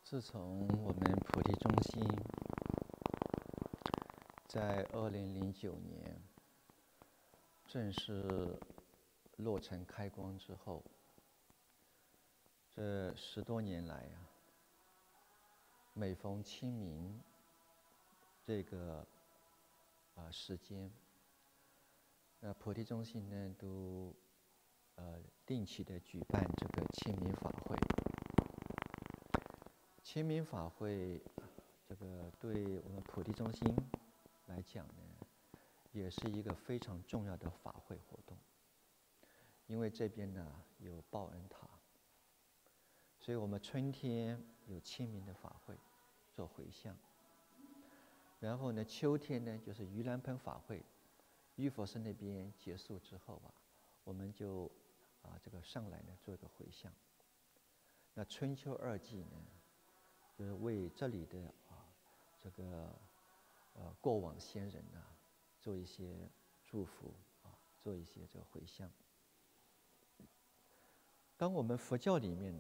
自从我们菩提中心在2009年正式落成开光之后，这10多年来呀，每逢清明这个时间，那菩提中心呢都定期的举办这个清明法会。清明法会，这个对我们菩提中心来讲呢，也是一个非常重要的法会活动。因为这边呢有报恩塔，所以我们春天有清明的法会做回向，然后呢秋天呢就是盂兰盆法会，玉佛寺那边结束之后我们就这个上来呢做一个回向。那春秋2季呢，就是为这里的这个过往先人做一些祝福做一些这个回向。当我们佛教里面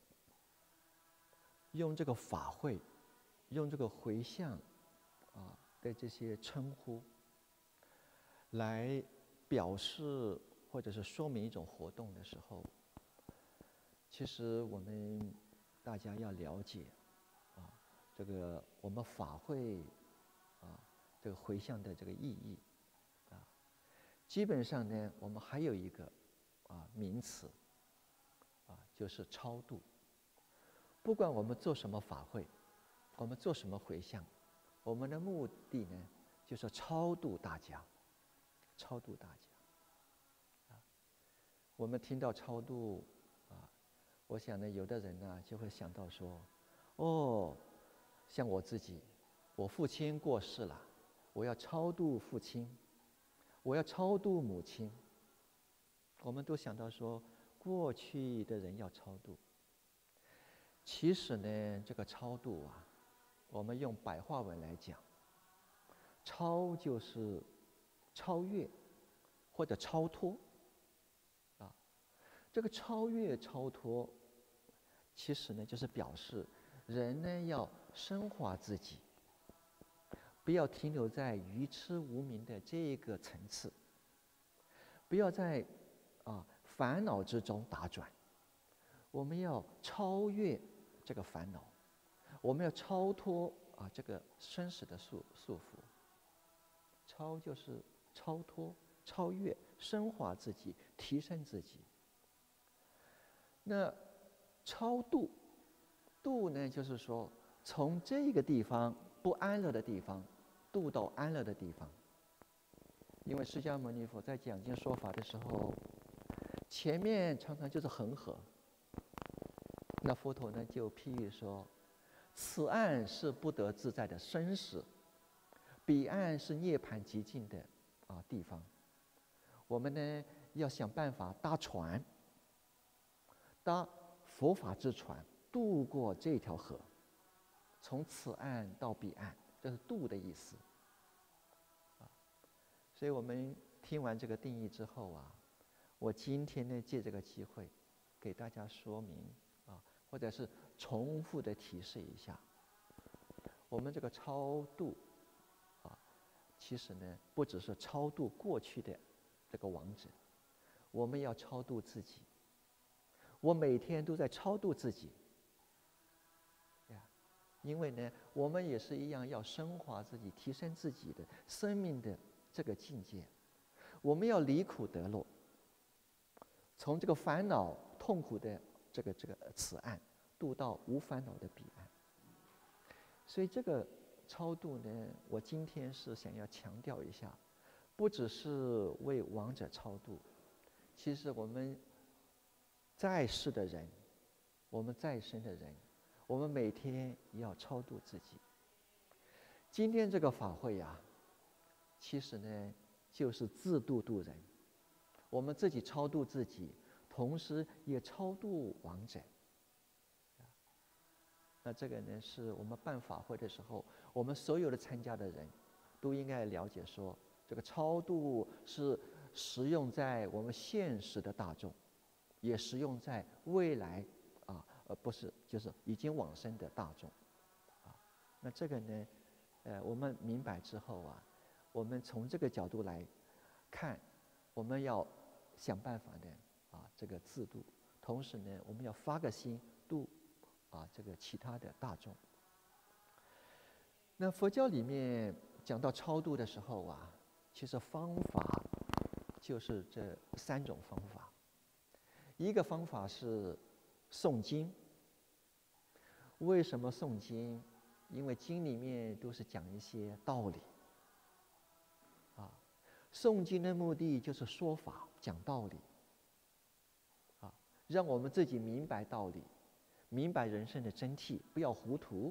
用这个法会，用这个回向的这些称呼来表示或者是说明一种活动的时候，其实我们大家要了解这个我们法会这个回向的这个意义基本上呢，我们还有一个名词就是超度。不管我们做什么法会，我们做什么回向，我们的目的呢，就是超度大家，超度大家。我们听到超度我想呢，有的人就会想到说，像我自己，我父亲过世了，我要超度父亲，我要超度母亲。我们都想到说，过去的人要超度。其实呢，这个超度我们用白话文来讲，超就是超越或者超脱这个超越超脱，其实呢就是表示人呢要升华自己，不要停留在愚痴无明的这个层次，不要在烦恼之中打转。我们要超越这个烦恼，我们要超脱这个生死的束缚。超就是超脱、超越、升华自己、提升自己。那超度，度呢，就是说从这个地方不安乐的地方，度到安乐的地方。因为释迦牟尼佛在讲经说法的时候，前面常常就是恒河。那佛陀呢就譬喻说，此岸是不得自在的生死，彼岸是涅槃极尽的地方。我们呢要想办法搭船，搭佛法之船，渡过这条河，从此岸到彼岸，这是渡的意思所以我们听完这个定义之后我今天呢借这个机会给大家说明或者是重复的提示一下，我们这个超度其实呢不只是超度过去的这个亡者，我们要超度自己。我每天都在超度自己因为呢我们也是一样要升华自己，提升自己的生命的这个境界。我们要离苦得乐，从这个烦恼痛苦的这个此岸渡到无烦恼的彼岸。所以这个超度呢，我今天是想要强调一下，不只是为亡者超度，其实我们在世的人，我们在生的人，我们每天也要超度自己。今天这个法会其实呢就是自度度人，我们自己超度自己，同时也超度亡者。那这个呢是我们办法会的时候，我们所有的参加的人都应该了解说，这个超度是实用在我们现实的大众，也实用在未来不是，就是已经往生的大众，啊，那这个呢，我们明白之后啊，我们从这个角度来看，我们要想办法呢，这个自度，同时呢，我们要发个心度，这个其他的大众。那佛教里面讲到超度的时候啊，其实方法就是这3种方法。一个方法是诵经。为什么诵经？因为经里面都是讲一些道理。诵经的目的就是说法，讲道理。让我们自己明白道理，明白人生的真谛，不要糊涂。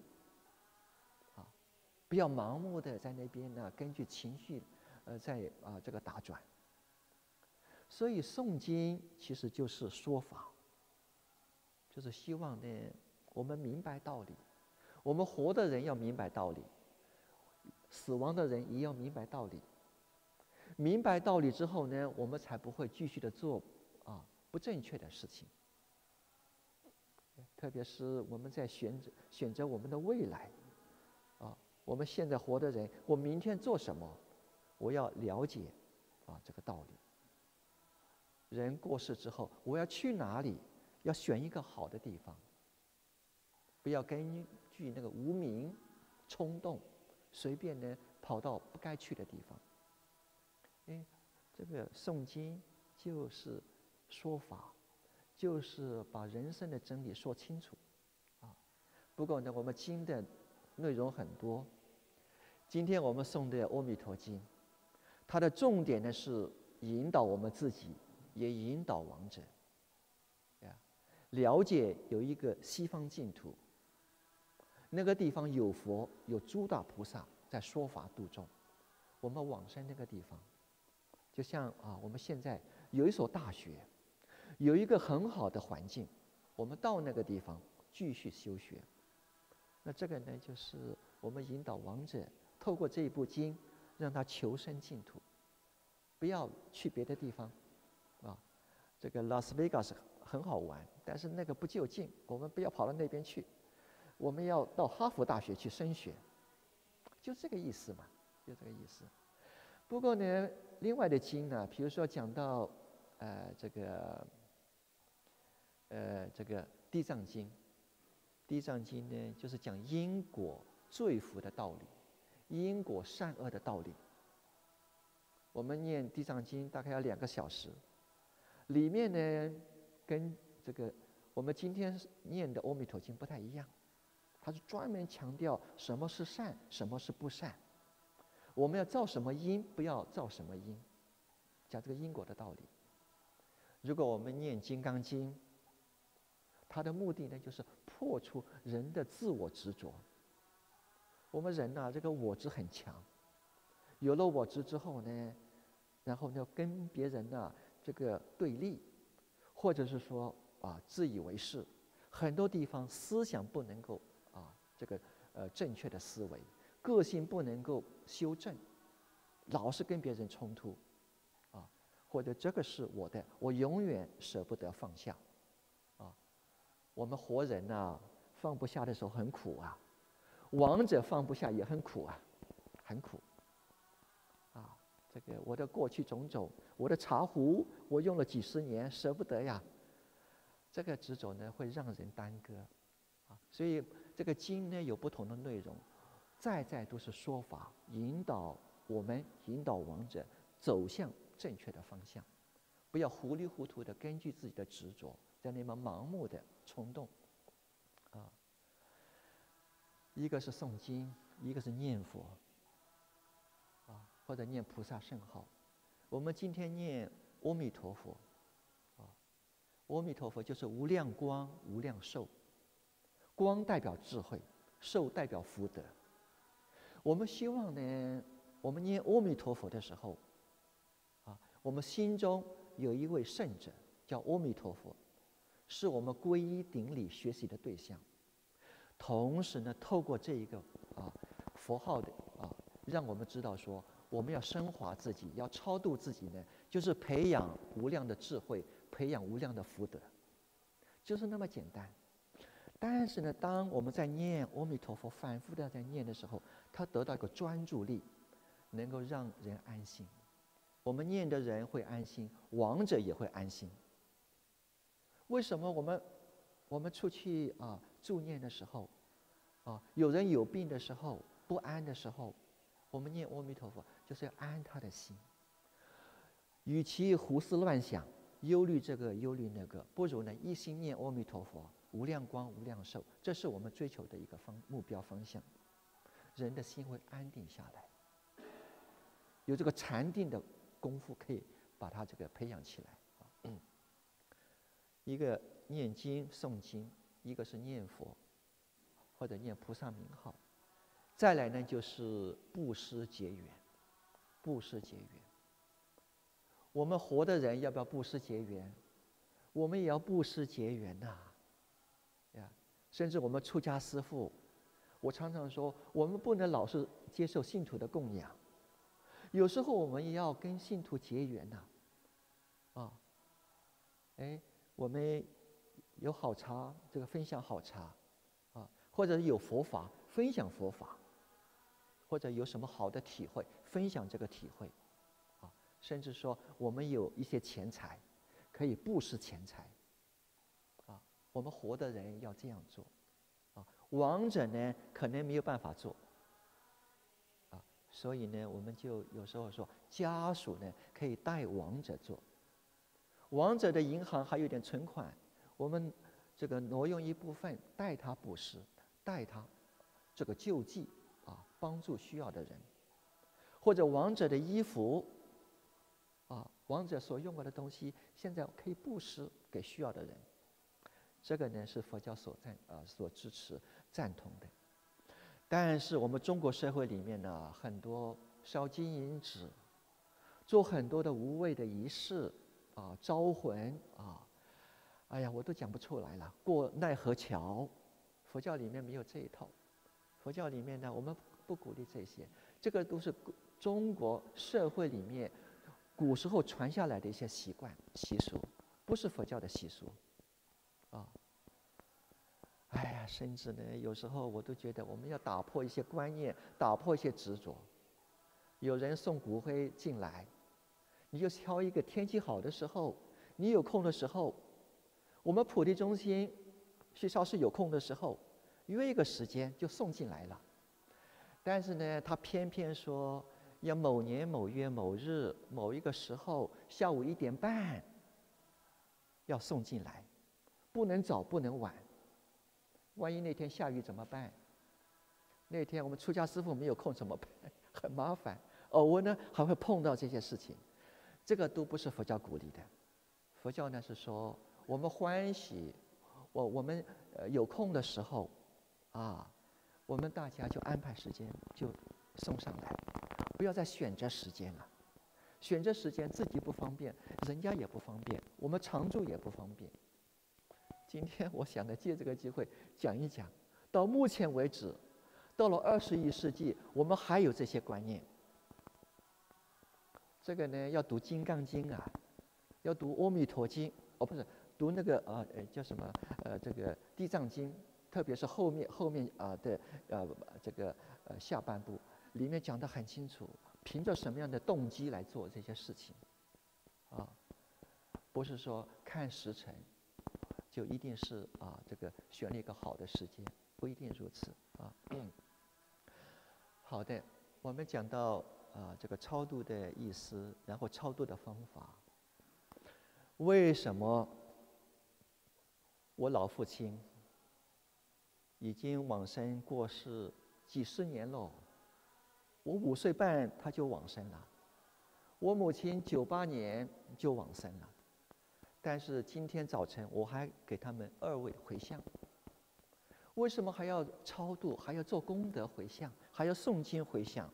不要盲目的在那边呢，根据情绪，在这个打转。所以诵经其实就是说法，就是希望呢，我们明白道理。我们活的人要明白道理，死亡的人也要明白道理。明白道理之后呢，我们才不会继续的做不正确的事情。特别是我们在选择我们的未来。我们现在活的人，我明天做什么，我要了解这个道理。人过世之后，我要去哪里？要选一个好的地方，不要根据那个无明冲动，随便呢跑到不该去的地方。这个诵经就是说法，就是把人生的真理说清楚。不过呢，我们经的内容很多。今天我们诵的《阿弥陀经》，它的重点呢是引导我们自己，也引导亡者，了解有一个西方净土，那个地方有佛，有诸大菩萨在说法度众。我们往生那个地方，就像我们现在有一所大学，有一个很好的环境，我们到那个地方继续修学。那这个呢，就是我们引导亡者透过这一部经，让他求生净土，不要去别的地方。这个拉斯维加斯很好玩，但是那个不就近，我们不要跑到那边去，我们要到哈佛大学去升学，就这个意思嘛，就这个意思。不过呢，另外的经呢，比如说讲到这个地藏经。地藏经呢，就是讲因果罪福的道理，因果善恶的道理。我们念地藏经大概要2个小时，里面呢跟这个我们今天念的阿弥陀经不太一样，它是专门强调什么是善，什么是不善，我们要造什么因，不要造什么因，讲这个因果的道理。如果我们念金刚经，它的目的呢，就是破除人的自我执着。我们人这个我执很强，有了我执之后呢，然后呢跟别人这个对立，或者是说自以为是，很多地方思想不能够这个正确的思维，个性不能够修正，老是跟别人冲突，或者这个是我的，我永远舍不得放下。我们活人放不下的时候很苦亡者放不下也很苦很苦这个我的过去种种，我的茶壶我用了几十年，舍不得呀。这个执着呢会让人耽搁所以这个经呢有不同的内容，在都是说法，引导我们，引导亡者走向正确的方向，不要糊里糊涂的根据自己的执着，在那么盲目的冲动一个是诵经，一个是念佛或者念菩萨圣号。我们今天念阿弥陀佛阿弥陀佛就是无量光无量寿，光代表智慧，寿代表福德。我们希望呢，我们念阿弥陀佛的时候我们心中有一位圣者叫阿弥陀佛，是我们皈依顶礼学习的对象。同时呢，透过这一个佛号的让我们知道说，我们要升华自己，要超度自己呢，就是培养无量的智慧，培养无量的福德，就是那么简单。 但是呢，当我们在念阿弥陀佛，反复的在念的时候，他得到一个专注力，能够让人安心。我们念的人会安心，亡者也会安心。为什么我们出去助念的时候，有人有病的时候，不安的时候，我们念阿弥陀佛，就是要安他的心。与其胡思乱想，忧虑这个忧虑那个，不如呢一心念阿弥陀佛，无量光无量寿，这是我们追求的一个目标方向。人的心会安定下来，有这个禅定的功夫，可以把它这个培养起来。一个念经诵经，一个是念佛，或者念菩萨名号。再来呢，就是布施结缘，布施结缘。我们活的人要不要布施结缘？我们也要布施结缘呐，甚至我们出家师父，我常常说，我们不能老是接受信徒的供养，有时候我们也要跟信徒结缘呐。我们有好茶，这个分享好茶，或者有佛法分享佛法，或者有什么好的体会分享这个体会，甚至说我们有一些钱财，可以布施钱财，我们活的人要这样做，亡者呢可能没有办法做，所以呢我们就有时候说家属呢可以代亡者做。亡者的银行还有点存款，我们这个挪用一部分代他布施，代他这个救济，帮助需要的人，或者亡者的衣服，亡者所用过的东西，现在可以布施给需要的人。这个呢是佛教所支持赞同的。但是我们中国社会里面呢，很多烧金银纸，做很多的无谓的仪式。招魂哎呀，我都讲不出来了。过奈何桥，佛教里面没有这一套。佛教里面呢，我们不鼓励这些，这个都是中国社会里面古时候传下来的一些习惯习俗，不是佛教的习俗哎呀，甚至呢，有时候我都觉得我们要打破一些观念，打破一些执着。有人送骨灰进来，你就挑一个天气好的时候，你有空的时候，我们普地中心学校是有空的时候，约一个时间就送进来了。但是呢，他偏偏说要某年某月某日某一个时候下午1点半要送进来，不能早不能晚。万一那天下雨怎么办？那天我们出家师父没有空怎么办？很麻烦。偶尔呢还会碰到这些事情。这个都不是佛教鼓励的。佛教呢是说，我们欢喜，我们有空的时候，我们大家就安排时间就送上来，不要再选择时间了。选择时间自己不方便，人家也不方便，我们常住也不方便。今天我想呢，借这个机会讲一讲，到目前为止，到了21世纪，我们还有这些观念。这个呢，要读《金刚经》要读《阿弥陀经》，不是读那个叫什么这个《地藏经》，特别是后面的这个下半部里面讲得很清楚，凭着什么样的动机来做这些事情，不是说看时辰就一定是这个选了一个好的时间，不一定如此好的，我们讲到这个超度的意思，然后超度的方法。为什么我老父亲已经往生过世几十年了？我5岁半他就往生了，我母亲98年就往生了，但是今天早晨我还给他们2位回向。为什么还要超度，还要做功德回向，还要诵经回向？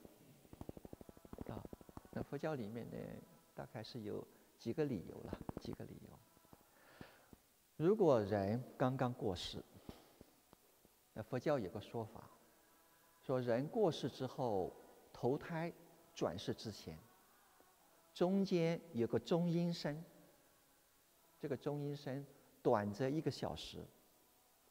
那佛教里面呢，大概是有几个理由了，几个理由。如果人刚刚过世，那佛教有个说法，说人过世之后，投胎转世之前，中间有个中阴身，这个中阴身短则1个小时，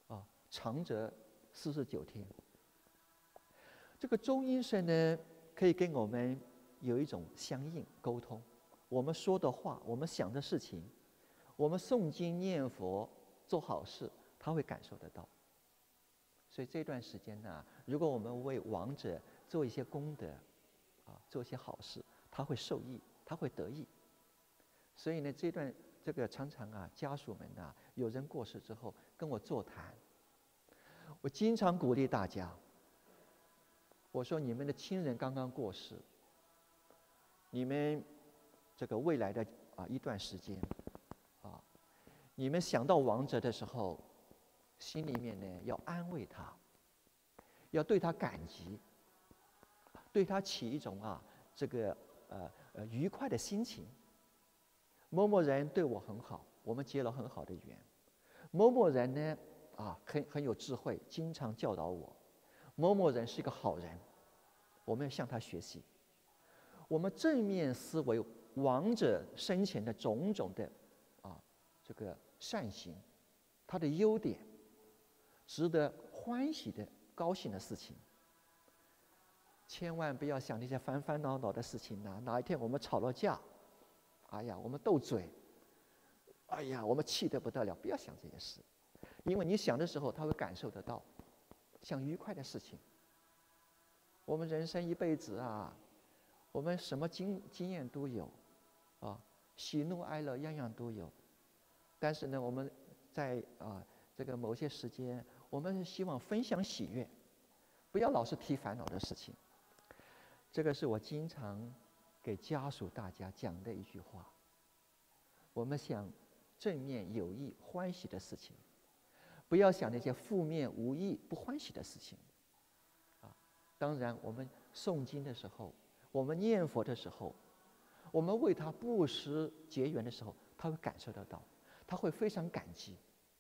长则49天。这个中阴身呢，可以跟我们有一种相应沟通。我们说的话，我们想的事情，我们诵经念佛做好事，他会感受得到。所以这段时间呢，如果我们为亡者做一些功德，做一些好事，他会受益，他会得益。所以呢，这个常常家属们有人过世之后跟我座谈，我经常鼓励大家，我说你们的亲人刚刚过世，你们这个未来的一段时间，你们想到亡者的时候，心里面呢要安慰他，要对他感激，对他起一种这个愉快的心情。某某人对我很好，我们结了很好的缘。某某人呢很有智慧，经常教导我。某某人是一个好人，我们要向他学习。我们正面思维亡者生前的种种的这个善行，他的优点，值得欢喜的高兴的事情。千万不要想那些烦烦恼恼的事情哪一天我们吵了架，哎呀我们斗嘴，哎呀我们气得不得了，不要想这些事。因为你想的时候他会感受得到，想愉快的事情。我们人生一辈子我们什么经验都有喜怒哀乐样样都有。但是呢，我们在这个某些时间，我们是希望分享喜悦，不要老是提烦恼的事情。这个是我经常给家属大家讲的一句话。我们想正面有益欢喜的事情，不要想那些负面无益不欢喜的事情。当然我们诵经的时候，我们念佛的时候，我们为他布施结缘的时候，他会感受得到，他会非常感激。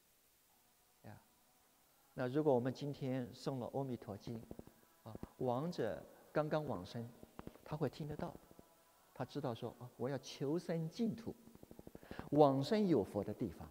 那如果我们今天诵了《阿弥陀经》，亡者刚刚往生，他会听得到，他知道说我要求生净土，往生有佛的地方，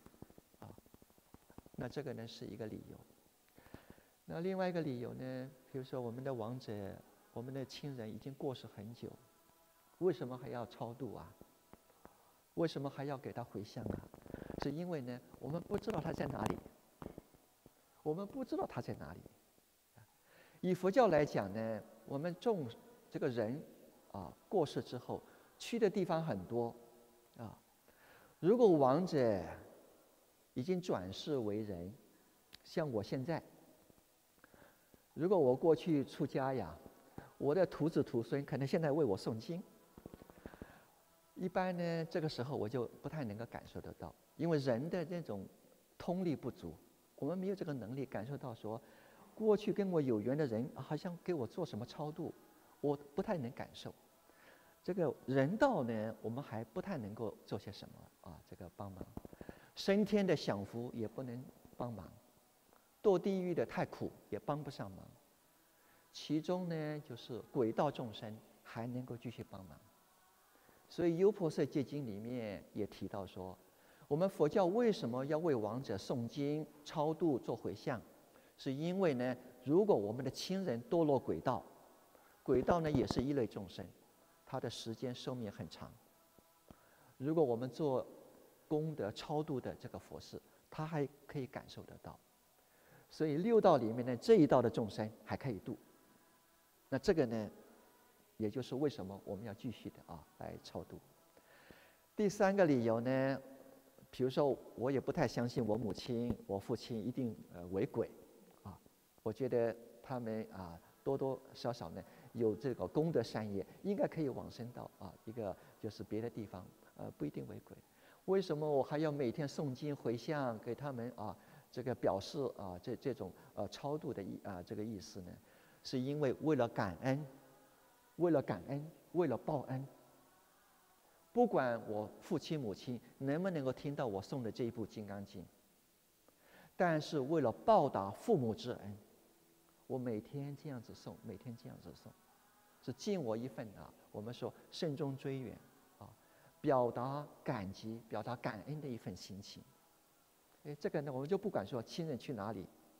那这个呢是一个理由。那另外一个理由呢，比如说我们的亡者，我们的亲人已经过世很久，为什么还要超度为什么还要给他回向是因为呢，我们不知道他在哪里，我们不知道他在哪里。以佛教来讲呢，我们这个人过世之后，去的地方很多如果亡者已经转世为人，像我现在，如果我过去出家我的徒子徒孙可能现在为我诵经。一般呢，这个时候我就不太能够感受得到，因为人的那种通力不足，我们没有这个能力感受到说，过去跟我有缘的人好像给我做什么超度，我不太能感受。这个人道呢，我们还不太能够做些什么这个帮忙。升天的享福也不能帮忙，堕地狱的太苦也帮不上忙。其中呢，就是鬼道众生还能够继续帮忙。所以《优婆塞戒经》里面也提到说，我们佛教为什么要为亡者诵经、超度、做回向？是因为呢，如果我们的亲人堕落鬼道，鬼道呢也是一类众生，他的时间寿命很长。如果我们做功德超度的这个佛事，他还可以感受得到。所以六道里面呢，这一道的众生还可以度。那这个呢，也就是为什么我们要继续的来超度。第三个理由呢，比如说我也不太相信我母亲、我父亲一定为鬼我觉得他们多多少少呢有这个功德善业，应该可以往生到一个就是别的地方，不一定为鬼。为什么我还要每天诵经回向给他们这个表示这种超度的这个意思呢？是因为为了感恩，为了报恩。不管我父亲母亲能不能够听到我诵的这一部《金刚经》，但是为了报答父母之恩，我每天这样子诵，每天这样子诵，是尽我一份我们说慎终追远表达感激、表达感恩的一份心情。这个呢，我们就不管说亲人去哪里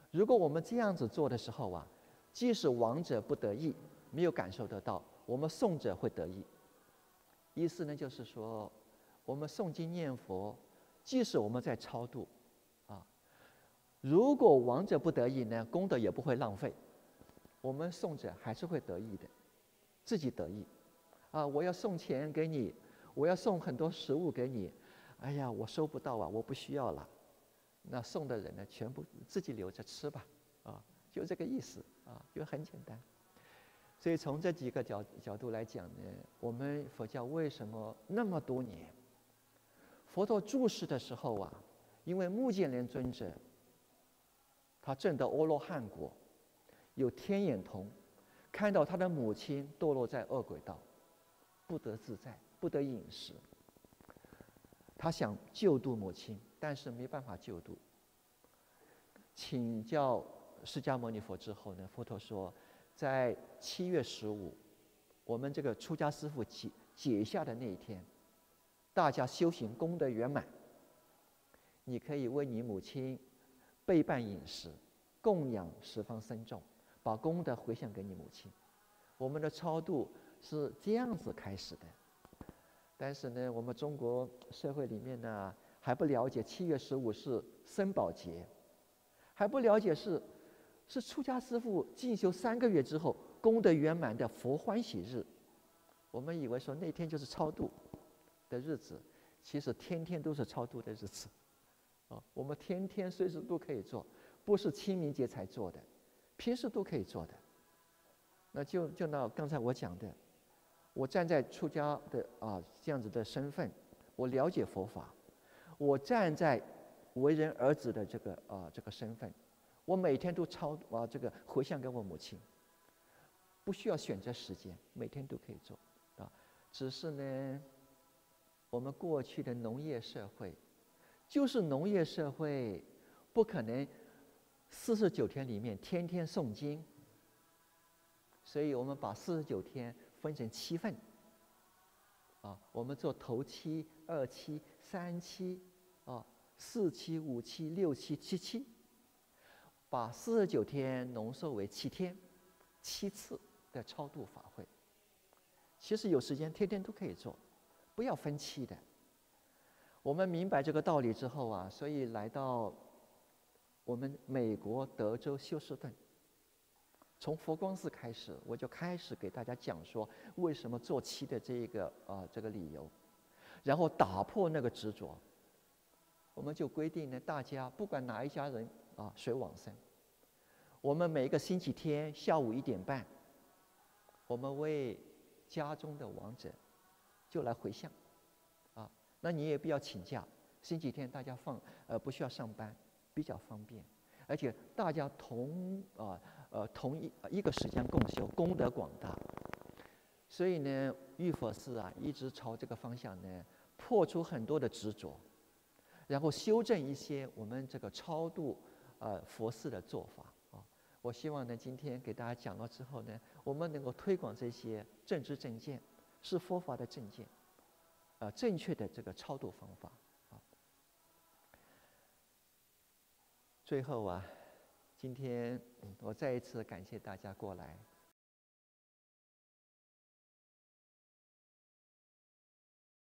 如果我们这样子做的时候啊，即使亡者不得益，没有感受得到，我们诵者会得益。意思呢，就是说，我们诵经念佛，即使我们在超度，啊，如果亡者不得益呢，功德也不会浪费，我们诵者还是会得益的，自己得益。啊，我要送钱给你，我要送很多食物给你，哎呀，我收不到啊，我不需要了。那送的人呢，全部自己留着吃吧，啊，就这个意思啊，就很简单。所以从这几个角度来讲呢，我们佛教为什么那么多年，佛陀住世的时候啊，因为目犍连尊者，他证得阿罗汉果，有天眼通，看到他的母亲堕落在恶鬼道，不得自在，不得饮食。他想救度母亲，但是没办法救度。请教释迦牟尼佛之后呢，佛陀说，在7月15，我们这个出家师父解下的那一天，大家修行功德圆满，你可以为你母亲备办饮食，供养十方僧众，把功德回向给你母亲。我们的超度是这样子开始的。但是呢，我们中国社会里面呢，还不了解7月15是僧宝节，还不了解是出家师父进修3个月之后功德圆满的佛欢喜日。我们以为说那天就是超度的日子，其实天天都是超度的日子。我们天天随时都可以做，不是清明节才做的，平时都可以做的。那就那刚才我讲的。我站在出家的这样子的身份，我了解佛法，我站在为人儿子的这个身份，我每天都这个回向给我母亲，不需要选择时间，每天都可以做啊。只是呢，我们过去的农业社会，就是农业社会，不可能49天里面天天诵经，所以我们把49天分成7份，我们做头七、2期、3期，4期、5期、6期、7期，把49天浓缩为7天，7次的超度法会。其实有时间天天都可以做，不要分期的。我们明白这个道理之后啊，所以来到我们美国德州休斯顿。从佛光寺开始，我就开始给大家讲说为什么做7的这个理由，然后打破那个执着。我们就规定呢，大家不管哪一家人谁往生，我们每个星期天下午1点半，我们为家中的亡者就来回向，那你也不要请假，星期天大家不需要上班，比较方便，而且大家同一个时间共修，功德广大。所以呢，玉佛寺一直朝这个方向呢，破除很多的执着，然后修正一些我们这个超度佛寺的做法我希望呢，今天给大家讲了之后呢，我们能够推广这些正知正见，是佛法的正见，正确的这个超度方法最后今天我再一次感谢大家过来。